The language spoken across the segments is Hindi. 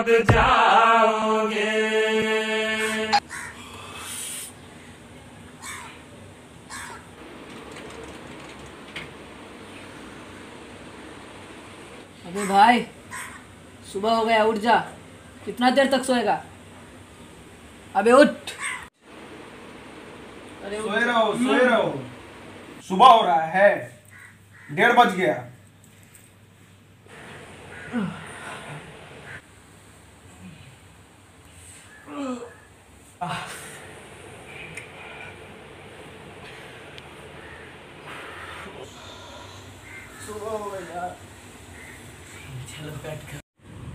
कब जाओगे। अबे भाई, सुबह हो गया, उठ जा। कितना देर तक सोएगा? अबे उठ। अरे सोए रहो। सुबह हो रहा है, 1:30 बज गया। सुबह हो गया यार। चलो बैठ कर।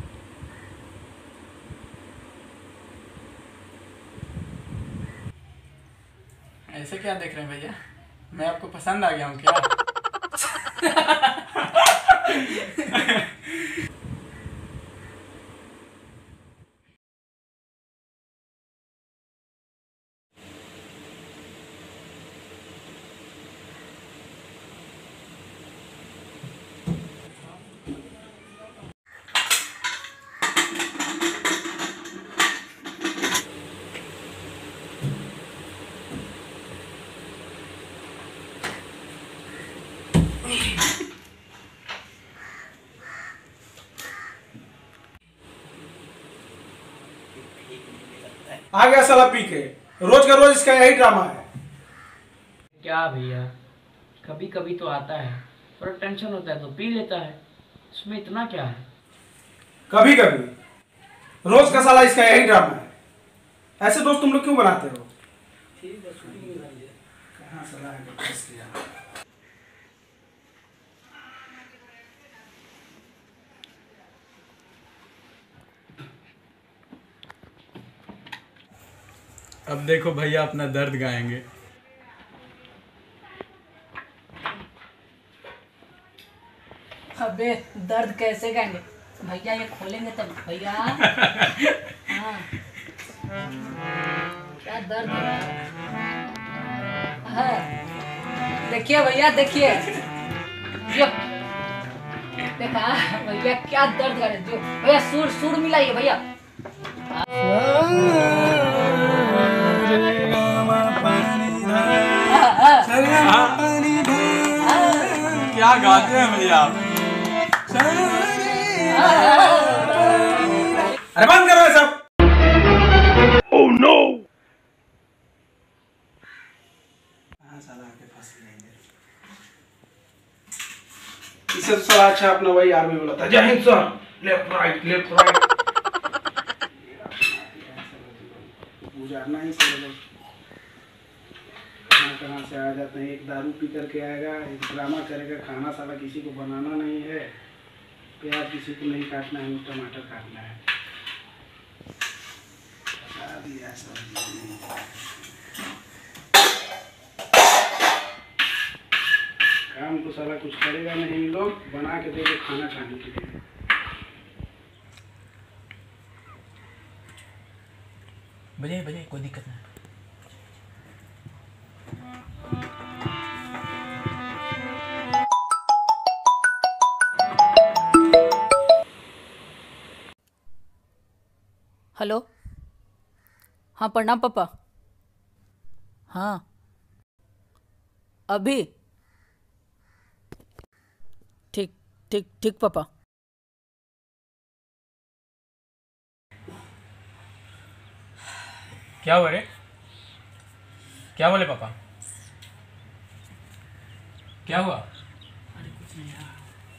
ऐसे क्या देख रहे हैं भैया? मैं आपको पसंद आ गया हूँ क्या? आ गया साला पी के। रोज का रोज इसका यही ड्रामा है। क्या भैया, कभी कभी तो आता है, थोड़ा टेंशन होता है तो पी लेता है, इसमें इतना क्या है। कभी कभी रोज का साला इसका यही ड्रामा है। ऐसे दोस्त तुम लोग क्यों बनाते हो? कहाँ साला है कि फंस गया। अब देखो भैया अपना दर्द गाएंगे। अबे दर्द कैसे गाएंगे भैया? ये खोलेंगे तब भैया। हाँ, क्या दर्द है? हाँ, देखिए भैया, देखिए जो देखा भैया क्या दर्द कर रहे। जो भैया सुर मिलाइए भैया। क्या गाते हैं भैया आप? अरे बंद करो ये सब। Oh no. कहाँ साला आके फंस गए। इससे तो साला अच्छा अपना वही आर्मी बोला था, Jai Hind sir. Left right left right. गुजारना ही सब लोग कहाँ से आ जाते हैं। एक दारू पी करके आएगा, एक ड्रामा करेगा, खाना साला किसी को बनाना नहीं है, प्याज किसी को नहीं काटना है, टमाटर काटना है। बता दिया सब। काम तो साला कुछ करेगा नहीं, लोग बना के देंगे खाना खाने के लिए। बजाइए कोई दिक्कत नहीं। हेलो। हाँ प्रणाम पापा। हाँ अभी। ठीक ठीक ठीक पापा। क्या हुआ रे? क्या बोले पापा? क्या हुआ? अरे कुछ नहीं यार।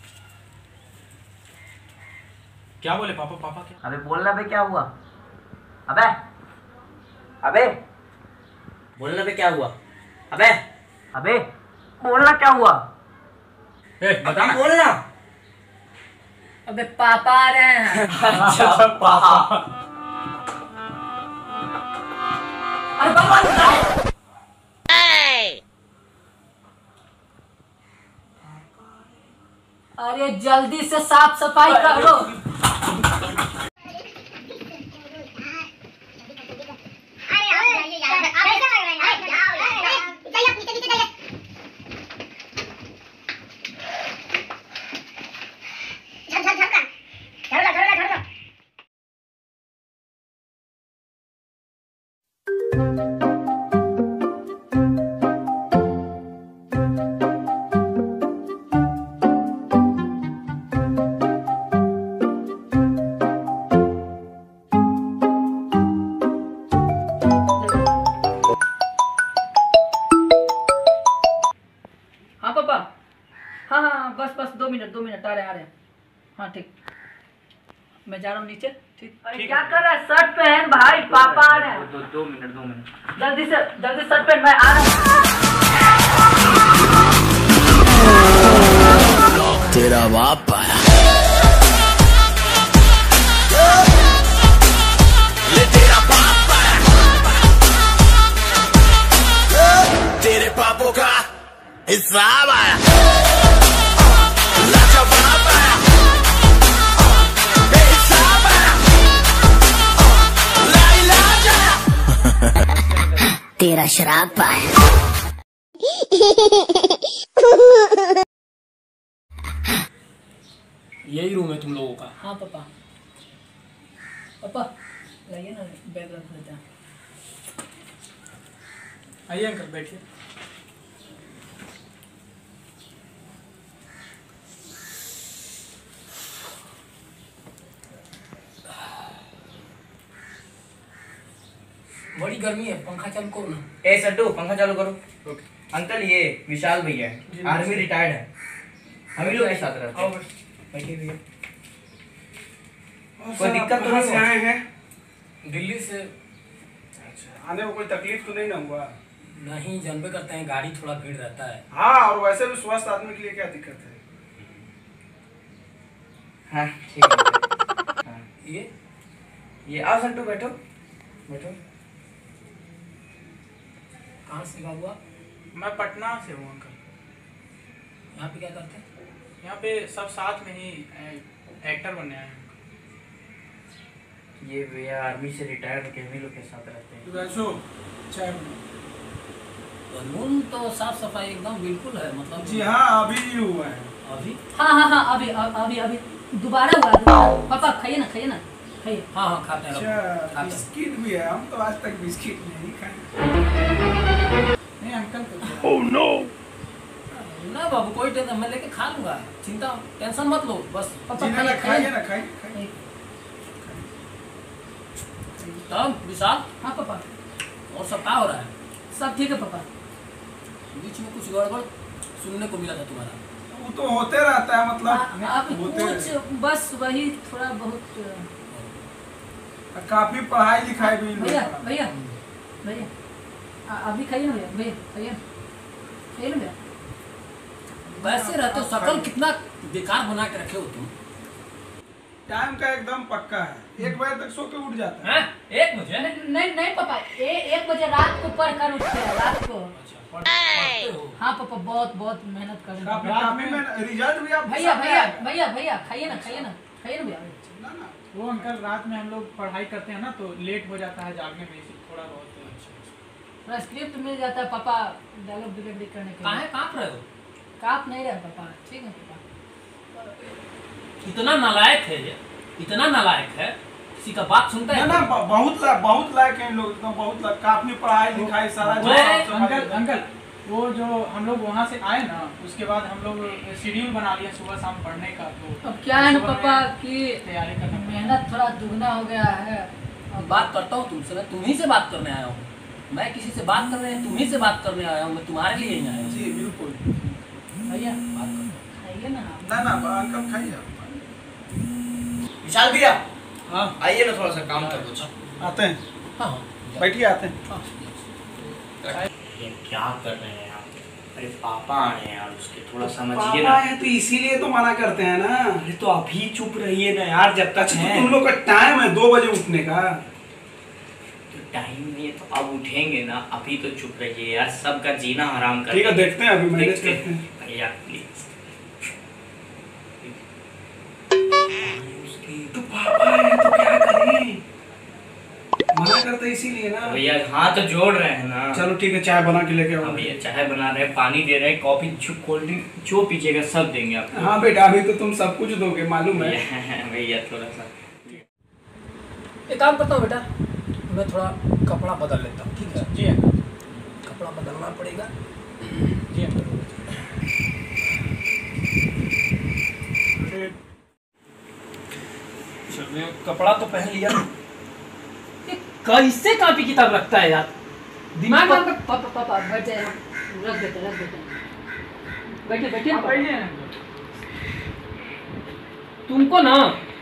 क्या बोले पापा? पापा क्या? अबे बोलना बे, क्या हुआ? अबे अबे बोलना बे, क्या हुआ? अबे अबे बोलना, क्या हुआ? बता ना। बोलना। अबे पापा आ रहे हैं। अच्छा पापा। अरे पापा अरे जल्दी से साफ सफाई करो। 2 मिनट आ रहे हैं। हाँ ठीक, मैं जा रहा हूँ नीचे। ठीक, अरे क्या है। कर रहा है? शर्ट पहन भाई, पापा आ रहे हैं। 2 मिनट जल्दी शर्ट पहन, मैं आ रहा हूँ। तेरा बाप आया। ले तेरा बाप आया। तेरे पापों का हिसाब आया। लाजवाब आया। बेहिसाब आया। लाइलाज आया। तेरा शराब आया। यही रूम है तुम लोगों का? हाँ पापा। पापा लाइए ना, बैग रख लेते हैं। आइए अंकल, बैठिए। बड़ी गर्मी है, पंखा चालू करो ना। ए सट्टू पंखा चालू करो। ओके। अंकल ये विशाल भैया है, आर्मी रिटायर्ड है, हम ही लोग के साथ रहते हैं। बैठिए भैया। कोई दिक्कत तो कहाँ से नहीं आए हैं? दिल्ली से। अच्छा, आने में कोई तकलीफ तो नहीं ना हुआ? नहीं, जानबे करते हैं गाड़ी थोड़ा भीड़ रहता है। हाँ, और वैसे भी स्वस्थ आदमी के लिए क्या दिक्कत है? हाँ ठीक है। हाँ। ये आओ सट्टू, बैठो बैठो। कहाँ से हुआ? मैं पटना से हूँ अंकल। यहाँ पे क्या करते हैं? यहाँ पे सब साथ में ही एक्टर बनने आए हैं। ये भैया आर्मी से रिटायर होके हम ही लोग के साथ रहते हैं। दिव्यांशु, चाय कानून तो साफ सफाई एकदम बिल्कुल है, मतलब। जी हाँ, अभी ही हुआ है। अभी? हाँ, अभी दोबारा हुआ। पापा खाइए ना, खाइए। हाँ खाते हैं। अच्छा, बिस्किट भी है? हम तो आज तक बिस्किट नहीं खाए। नहीं अंकल तो Oh no! ना बाबू, कोई टेंशन, मैं लेके खा लूंगा, टेंशन मत लो बस। पापा खाइए ना, खाइए। तब विशाल। हाँ पापा। और सब क्या हो रहा है? सब ठीक है पापा। बीच में कुछ गड़बड़ सुनने को मिला था तुम्हारा। वो तो होते रहता है, मतलब आप होते कुछ बस वही थोड़ा बहुत। काफी पढ़ाई लिखाई भी। भैया अभी खाइए ना भैया, खाइए ना भैया। वैसे रहते हो, शकल कितना बेकार बना के रखे हो तुम। टाइम का एकदम पक्का है, 1 बजे तक सो के उठ जाता है। 1 बजे? नहीं पापा, 1 बजे रात को पढ़ कर उठते हैं, रात को। पढ़ते हो? हाँ पापा, बहुत मेहनत कर रहे हैं। काफी में रिजल्ट भी आप भैया खाइए ना भैया। ना। वो अंकल, रात में हम लोग पढ़ाई करते हैं ना, तो लेट हो जाता है जागने में, इसी थोड़ा बहुत। थोड़ा स्क्रिप्ट मिल जाता है पापा, डायलॉग डिलीवरी करने के लिए। काँप रहे हो? काँप नहीं रहे पापा, ठीक है पापा। इतना नालायक है ये, इतना नालायक है, किसी का बात सुनता है? ना, बहुत लायक हैं लोग, एकदम बहुत लायक। काफी पढ़ाई लिखाई सारा। अंकल वो जो हम लोग वहाँ से आए ना, उसके बाद हम लोग शेड्यूल बना लिया सुबह शाम पढ़ने का। तो अब क्या है ना पापा कि तैयारी करना, मेहनत थोड़ा दुगना हो गया है। अब बात करता हूँ तुमसे, मैं तुम्ही से बात करने आया हूँ। मैं किसी से बात करने, तुम्ही से बात करने आया हूँ, मैं तुम्हारे लिए ही आया हूँ। जी बिल्कुल। भैया बात करो। खाइए ना। ना अंकल खाइए। विशाल भैया, हाँ आइए ना, थोड़ा सा काम कर दो। आते हैं, हाँ बैठिए, आते हैं। ये क्या कर रहे हैं आप? अरे पापा आए हैं यार, उसके थोड़ा समझिए पापा ना। है तो इसीलिए तो मना करते हैं ना। अरे तो अभी चुप रहिए ना यार, जब तक अच्छा, है। तो तुम लोग का टाइम है 2 बजे उठने का। तो टाइम नहीं है तो अब उठेंगे ना, अभी तो चुप रहिए यार, सबका जीना हराम कर। ठीक है, देखते हैं, अभी मैनेज देखते करते हैं। भैया प्लीज। तो पापा है तो क्या करें? मना करते इसीलिए ना। भैया हाथ तो जोड़ रहे हैं ना। चलो ठीक है, चाय बना के लेके आओ। हाँ भैया, चाय बना रहे हैं, पानी दे रहे हैं, कॉफी, कोल्ड ड्रिंक जो पीजिएगा सब देंगे आपको। हाँ बेटा, अभी तो तुम सब कुछ दोगे, मालूम है। भैया थोड़ा सा एक काम करता हूँ बेटा, मैं थोड़ा कपड़ा बदल लेता हूँ, ठीक है? जी अंकल। कपड़ा बदलना पड़ेगा। जी अंकल। चलिए, कपड़ा तो पहन लिया। ये कैसे कॉपी किताब रखता है यार, दिमाग में। पापा बैठ जाए, रख देते। बैठिए आप बैठिए ना अंकल। तुमको ना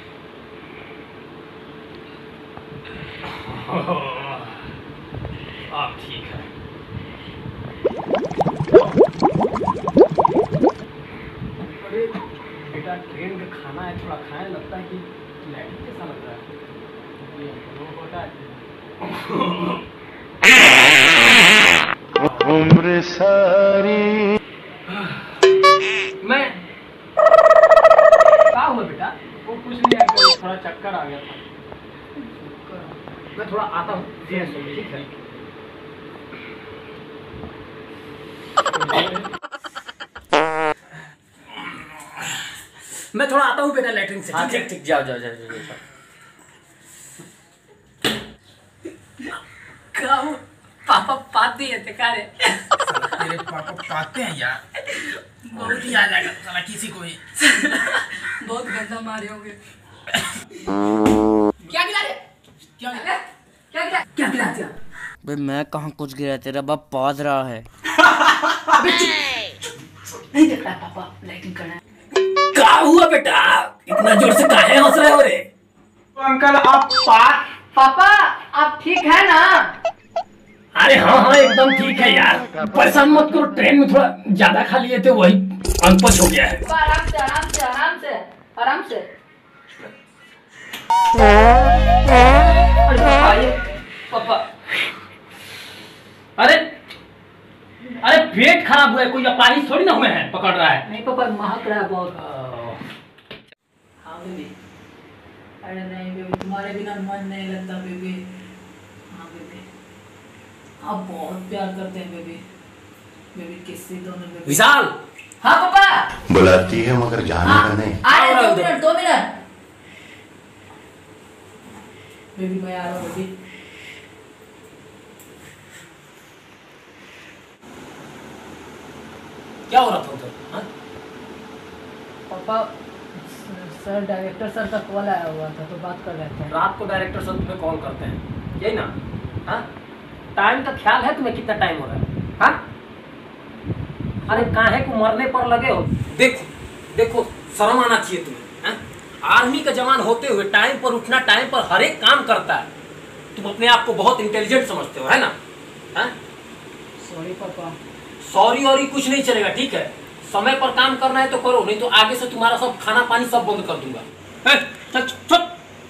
आप ठीक है। अरे बेटा ट्रेन का खाना है, थोड़ा खाए, लगता है कि लैट्रिन कैसा लग रहा है। उम्र सारी मैं क्या हुआ बेटा? वो कुछ नहीं अंकल, थोड़ा चक्कर आ गया था। मैं थोड़ा आता हूँ। ठीक है। मैं थोड़ा आता हूँ बेटा लैट्रिन से। हाँ ठीक ठीक, जाओ जाओ जाओ जाओ। जाओ। पापा पाते हैं ते का रे? तेरे पापा पाते हैं यार, बहुत ही आ जाएगा साला किसी को ही। बहुत गंदा मारे होंगे। क्या गिरा रे? क्या गिरा दिया? बे मैं कहाँ कुछ गिरा, तेरा बाप पाद रहा है। नहीं देख रहा पापा लाइटिंग करना है। क्या हुआ बेटा? इतना जोर से काहे हंस रहे हो रे? अंकल आप पापा आप ठीक है ना? अरे हाँ एकदम ठीक है यार, परेशान मत करो। ट्रेन में थोड़ा ज्यादा खा लिए थे, वही अनपच हो गया है। आराम से आराम से आराम से आराम से। पापा अरे पेट खराब हुआ है, कोई अपाहिज थोड़ी ना हुए हैं, पकड़ रहा है। नहीं पापा महक रहा है बहुत। हाँ बेबी। अरे नहीं बेबी, तुम्हारे बिना मन नहीं लगता बेबी। हाँ बेबी, आप बहुत प्यार करते हैं बेबी। बेबी किससे दोनों बेबी। विशाल। हाँ पापा। बुलाती है मगर जाने का नहीं। आ रहे 2 मिनट। बेबी मैं आ रहा हूँ बेबी। क्या हो रहा था उधर? हाँ? पापा सर डायरेक्टर सर का कॉल आया हुआ था तो बात कर रहे थे। रात को डायरेक्टर सर तुम्हें कॉल करते हैं, यही ना? हाँ? टाइम का ख्याल है तुम्हें कितना टाइम हो रहा है? हाँ? अरे काहे को मरने पर लगे हो? देखो देखो, शर्म आना चाहिए तुम्हें। हाँ? आर्मी का जवान होते हुए टाइम पर उठना, टाइम पर हर एक काम करता है। तुम अपने आप को बहुत इंटेलिजेंट समझते हो, है ना? हाँ? सॉरी पापा। सॉरी और कुछ नहीं चलेगा, ठीक है? समय पर काम करना है तो करो, नहीं तो आगे से तुम्हारा सब खाना पानी सब बंद कर दूंगा। चल चल।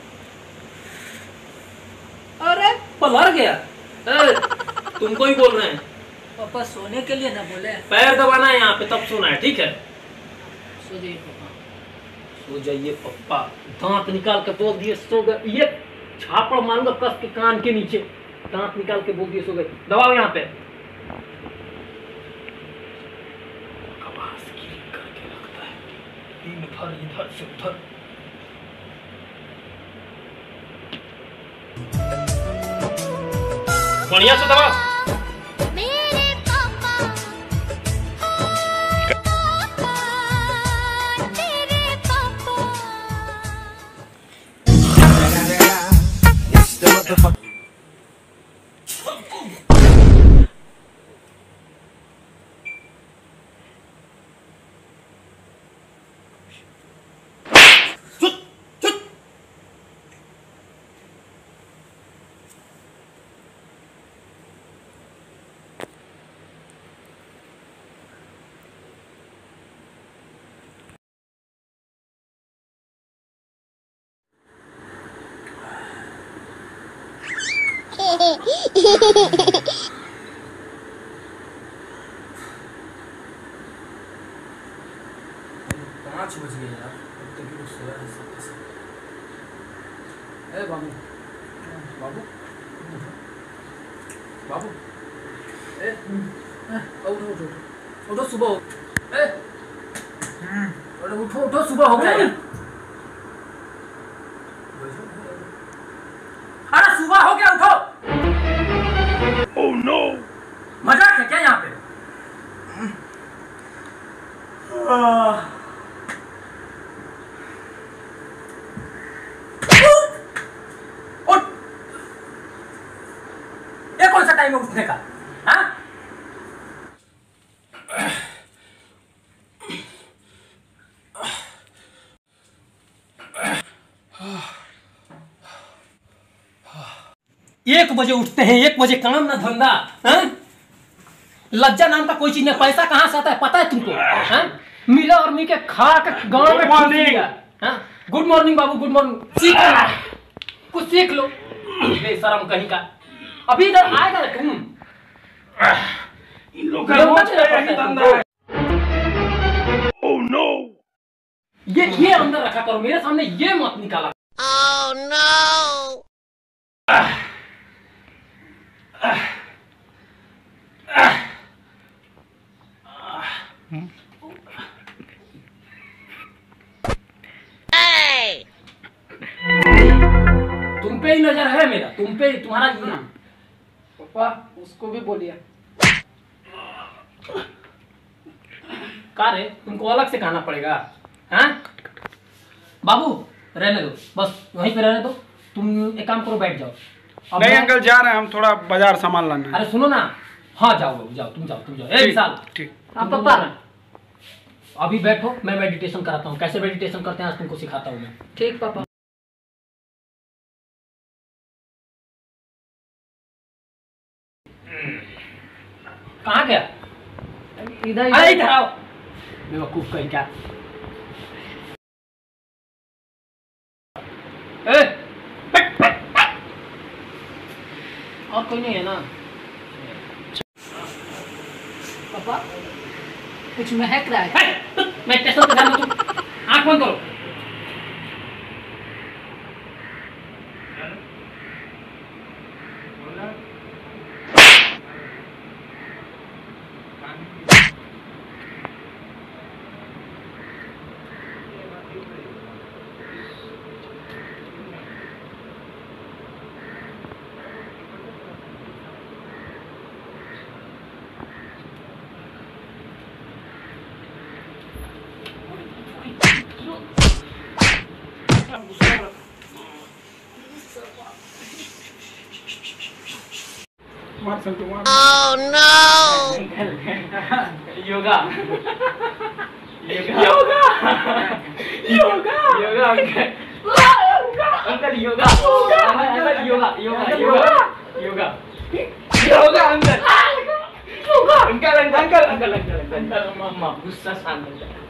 अरे पलर गया। तुमको ही बोल रहे हैं। पापा सोने के लिए ना बोले। पैर दबाना है यहाँ पे, तब सोना है, ठीक है? सो जाइए पापा। सो जाइए पप्पा। दांत निकाल के बोल दिए सो गए। ये छापड़ मारूंगा कस के कान के नीचे। दांत निकाल के बोल दिए सो गए। दबाओ यहाँ पे। करके रखता है दिन भर इधर से उधर। बढ़िया से दबाओ। पाँच बज गए यार, अब तक लोग सोया है सबके सब। ए बाबू, बाबू, बाबू, उठो उठो उठो, सुबह हो। उठो उठो, सुबह हो गया यार। अरे सुबह हो गया, उठो। ओह नो, मजाक है क्या यहाँ पे? ये कौन सा टाइम है उठने का? हाँ? 1 बजे उठते हैं, 1 बजे काम ना धंधा, लज्जा नाम का कोई चीज नहीं। पैसा कहाँ से आता है पता है तुमको? मिला और मी के खा के गाँव में गुड मॉर्निंग बाबू, गुड मॉर्निंग। सीख लो, कुछ सीख लो, बेशरम कहीं का। अभी इधर आएगा तुम, इन लोग का रोज का यही धंधा है। Oh no! ये अंदर रखा करो, मेरे सामने ये मत निकाला। Oh no! Hey! तुम पे ही नजर है मेरा, तुम पे, तुम्हारा ये। पापा उसको भी बोलिए। का रे, तुमको अलग से कहना पड़ेगा। हाँ बाबू रहने दो, बस वहीं पे रहने दो। तुम एक काम करो, बैठ जाओ। नहीं अंकल जा रहे हैं हम, थोड़ा बाजार सामान लाना है। अरे सुनो ना, हाँ जाओ जाओ, तुम जाओ। ए विशाल, ठीक। आप पापा अभी बैठो, मैं मेडिटेशन कराता हूँ। कैसे मेडिटेशन करते हैं आज तुमको सिखाता हूँ मैं। ठीक पापा। कहाँ गया? इधर अरे इधर आओ, बेवकूफ कहीं क्या। और कोई नहीं है ना? पापा कुछ महक रहा है। मैं टेस्ट कर रहा हूं, तुम आंख बंद करो। Oh no! Yoga yoga yoga yoga uncle, yoga uncle, yoga yoga yoga yoga yoga uncle, yoga uncle uncle uncle uncle uncle मम्मा गुस्सा शांत हो जाए।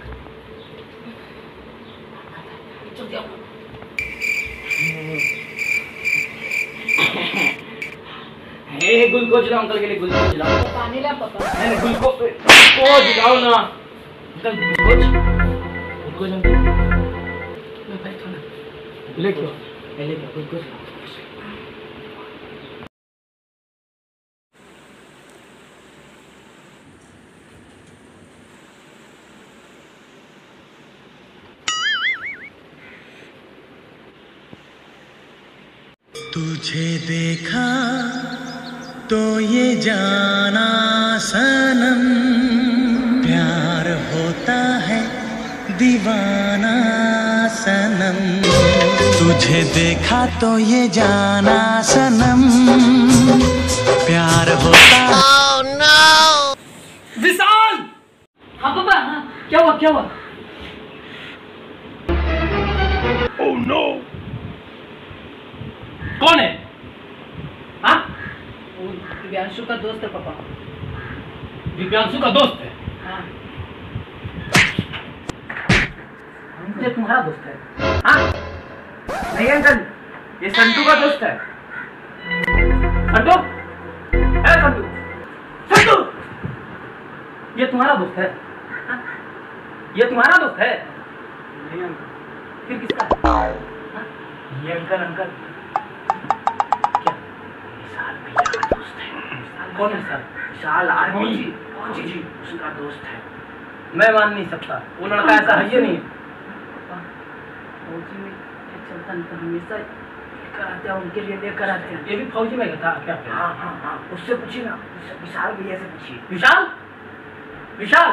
ग्लूकोज लाओ अंकल के लिए, ग्लूकोज लाओ। पानी ला पापा। ग्लूकोज लाओ ना अंकल, ग्लूकोज ग्लूकोज अंकल। मैं बैठ ना, ले क्यों पहले क्या ग्लूकोज लाओ। तुझे देखा तो ये जाना सनम, प्यार होता है दीवाना सनम। तुझे देखा तो ये जाना सनम, प्यार होता है। Oh no! विशाल! हाँ पापा, हाँ क्या हुआ क्या हुआ? Oh no! कौन है? हाँ? वो दिव्यांशु का दोस्त है पापा। दिव्यांशु का दोस्त है? हाँ। ये तुम्हारा दोस्त है? हाँ? नहीं अंकल, ये संटू का दोस्त है। संटू? है संटू? संटू! ये तुम्हारा दोस्त है? हाँ? ये तुम्हारा दोस्त है? नहीं अंकल। फिर किसका है? हाँ? ये अंकल अंकल क्या? विशाल भैया का दोस्त है। कौन है सर? विशाल आर्मी जी उसका दोस्त है। मैं मान नहीं सकता, वो लड़का ऐसा है ही नहीं। फौजी में चलता नहीं तो हमेशा लेकर आते हैं, उनके लिए लेकर आते हैं। ये भी फौजी में था क्या? हाँ हाँ हाँ, उससे पूछिए ना, विशाल भैया से पूछिए। विशाल विशाल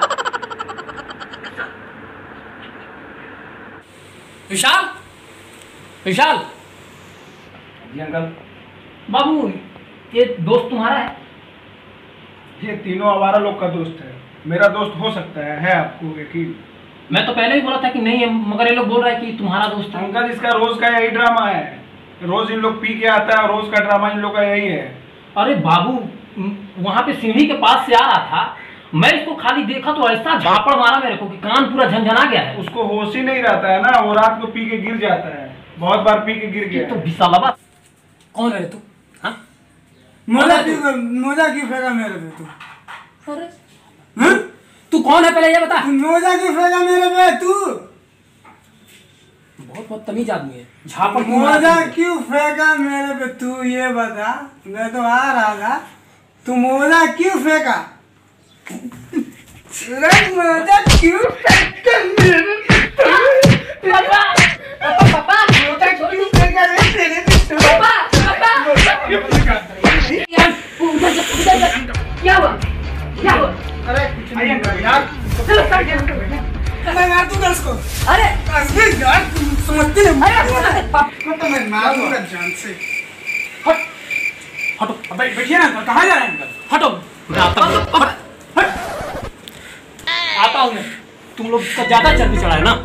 विशाल विशाल जी अंकल। बाबू, ये दोस्त तुम्हारा है? ये तीनों आवारा लोग का दोस्त है। मेरा दोस्त हो सकता है आपको यकीन? मैं तो पहले ही बोला था कि नहीं है, मगर ये लोग बोल रहे हैं कि तुम्हारा दोस्त है। अंकल इसका रोज का यही ड्रामा है। रोज इन लोग पी के आता है और रोज का ड्रामा इन लोग का यही है। अरे बाबू वहां पे सीढ़ी के पास से आ रहा था, मैं इसको खाली देखा तो ऐसा झापड़ मारा मेरे को कि कान पूरा झनझना गया है। उसको होश ही नहीं रहता है ना, वो रात को पी के गिर जाता है, बहुत बार पी के गिर गया। तो विशालवा कौन है रे तू? हाँ मोजा क्यों फेंका मेरे पे तू? अरे तू कौन है पहले ये बता। मोजा क्यों फेंका मेरे पे तू? बहुत बदतमीज आदमी है। झापड़ मोजा क्यों फेंका मेरे पे तू ये बता। मैं तो आ रहा था, तू मोजा क्यों फेंका? मोजा क्यों फेंका मेरे पे? पापा पापा मोजा क्यों फेंका रे तेरे पे? पापा क्या हुआ क्या हुआ? अरे आइए अंकल यार, मैं मार दूंगा उसको। अरे यार तुम समझते नहीं। अरे मैं तो मैं मार दूंगा जान से। हट हटो। अबे बैठिए ना अंकल, कहाँ जा रहे हैं अंकल? हटो मैं आता हूँ। आता हूँ मैं। तुम लोग का ज्यादा चर्बी चढ़ा है ना।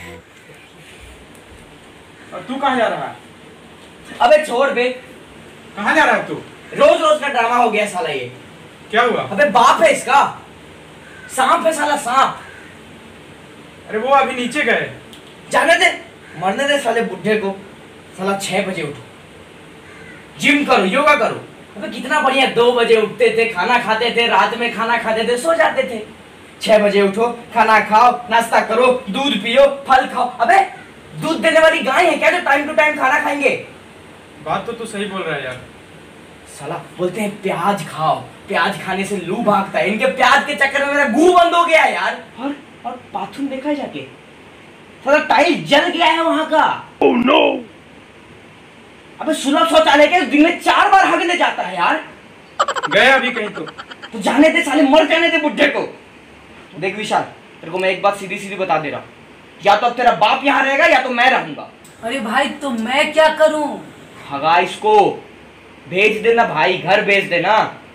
और तू कहाँ जा रहा है? अबे छोड़ बे, कहाँ जा रहा है तू? रोज रोज का ड्रामा हो गया साला ये। क्या हुआ? अबे बाप है इसका, सांप है साला सांप। अरे वो अभी नीचे गए। जाने दे, मरने दे साले बुढ़े को। साला 6 बजे उठो, जिम करो, योगा करो। अबे कितना बढ़िया, 2 बजे उठते थे, खाना खाते थे, रात में खाना खाते थे, सो जाते थे। 6 बजे उठो, खाना खाओ, नाश्ता करो, दूध पियो, फल खाओ। अबे दूध देने वाली गाय है क्या जो टाइम टू टाइम खाना खाएंगे? बात तो तू सही बोल रहा है यार। साला बोलते हैं प्याज खाओ, प्याज खाने से लू भागता है। इनके प्याज के चक्कर में मेरा गू बंद हो गया है यार। और बाथरूम देखा जाके, साला टाइल जल गया है वहां का। Oh no! अबे सुलभ शौचालय के दिन में 4 बार हगने जाता है यार। गए अभी कहीं तो जाने दे साले, मर जाने दे बुढ़े को। देख विशाल, तेरे को मैं एक बात सीधी सीधी बता दे रहा हूँ, या तो अब तेरा बाप यहाँ रहेगा या तो मैं रहूंगा। अरे भाई तो मैं क्या करूं? भगा इसको, भेज देना भाई, घर भेज देना।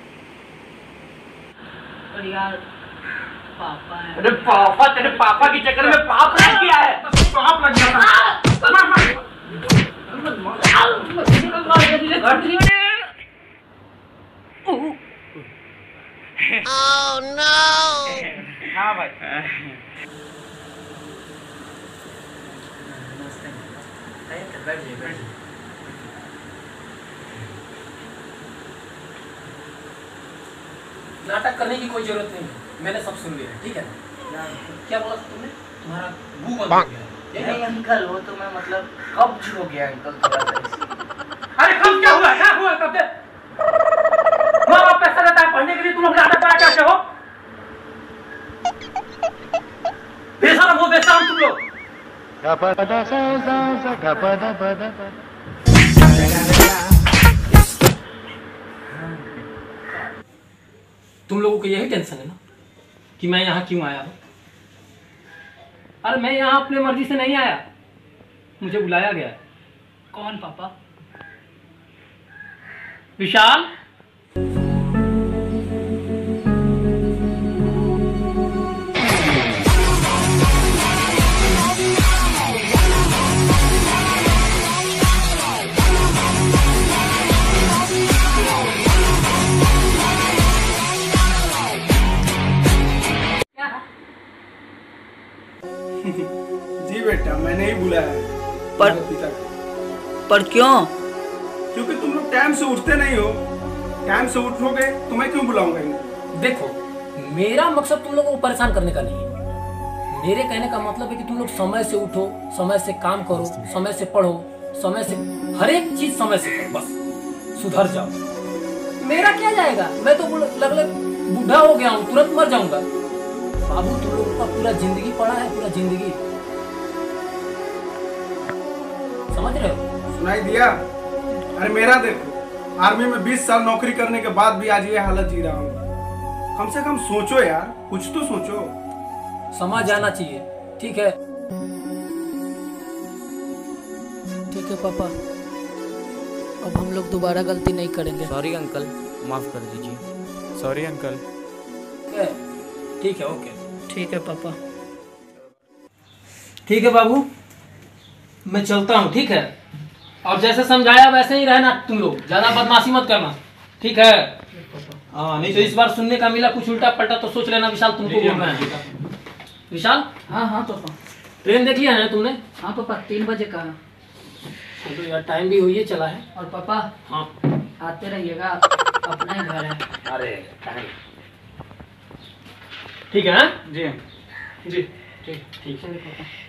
और यार पापा है। अरे पापा, तेरे पापा के चक्कर में पाप लग गया है। पाप लग गया। Oh no! हाँ भाई। नाटक करने की कोई जरूरत नहीं है, मैंने सब सुन लिया, ठीक है? क्या बोला तुमने? तुम्हारा गू बंद हो गया। नहीं अंकल, वो तो मैं मतलब कब्ज हो गया अंकल थोड़ा सा। अरे कब क्या हुआ? क्या हुआ कब? माँ बाप पैसा देता है पढ़ने के लिए, तुम लोग नाटक करा कैसे हो? बेशरम हो, बेशरम तुम लोग। तुम लोगों को यही टेंशन है ना कि मैं यहाँ क्यों आया हूँ? अरे मैं यहाँ अपने मर्जी से नहीं आया, मुझे बुलाया गया है। कौन पापा? विशाल, जी बेटा, मैंने ही बुलाया है पर पिता को। पर क्यों? क्योंकि तुम लोग टाइम से उठते नहीं हो। टाइम से उठोगे तो मैं क्यों बुलाऊंगा इनको? देखो मेरा मकसद तुम लोगों को परेशान करने का नहीं है। मेरे कहने का मतलब है कि तुम लोग समय से उठो, समय से काम करो, समय से पढ़ो, समय से हर एक चीज समय से करो, बस सुधर जाओ। मेरा क्या जाएगा? मैं तो लगभग बूढ़ा हो गया हूँ, तुरंत मर जाऊंगा। बाबू तुम लोगों का पूरा जिंदगी पड़ा है, पूरा जिंदगी, समझ रहे हो? सुनाई दिया? अरे मेरा देखो, आर्मी में 20 साल नौकरी करने के बाद भी आज ये हालत जी रहा हूँ। कम से कम सोचो यार, कुछ तो सोचो। समझ आना चाहिए, ठीक है? ठीक है पापा, अब हम लोग दोबारा गलती नहीं करेंगे। सॉरी अंकल, माफ कर दीजिए। Sorry uncle. ठीक है, ओके। ठीक है पापा। ठीक है बाबू, मैं चलता हूँ, ठीक है? और जैसे समझाया वैसे ही रहना तुम लोग, ज्यादा बदमाशी मत करना, ठीक है? हाँ, नहीं तो इस बार सुनने का मिला कुछ उल्टा पलटा तो सोच लेना विशाल तुमको बोल रहे हैं। विशाल, हाँ हाँ पापा। ट्रेन देख लिया है तुमने? हाँ पापा, 3 बजे का। तो यार टाइम भी हुई चला है। और पापा, हाँ आते रहिएगा, अपना ही घर है। अरे ठीक है। जी जी ठीक ठीक है।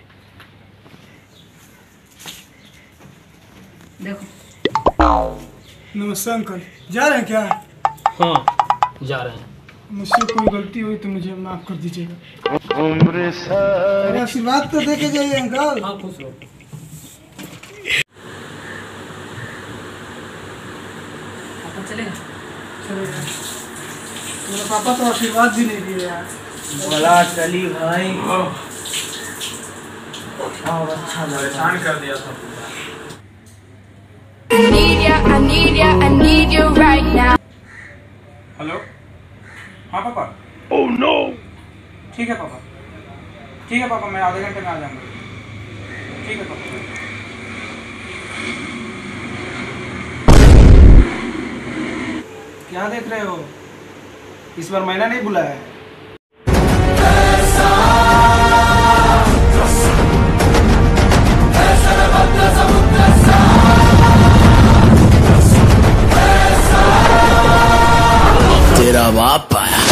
देखो नमस्ते अंकल, जा रहे हैं क्या? हाँ जा रहे हैं। मुझसे कोई गलती हुई तो मुझे माफ कर दीजिएगा। अरे आशीर्वाद तो दे के जाइए अंकल। हाँ खुश रहो। पापा चलेगा? चलेगा। मेरे पापा तो आशीर्वाद भी नहीं दिए यार। बोला चली भाई। अच्छा परेशान कर दिया था। I need you right now. Hello, हाँ पापा। Oh no! ठीक है पापा, ठीक है पापा, मैं आधे घंटे में आ जाऊंगा। ठीक है पापा। क्या देख रहे हो? इस बार मैंने नहीं बुलाया है। तेरा बाप आया।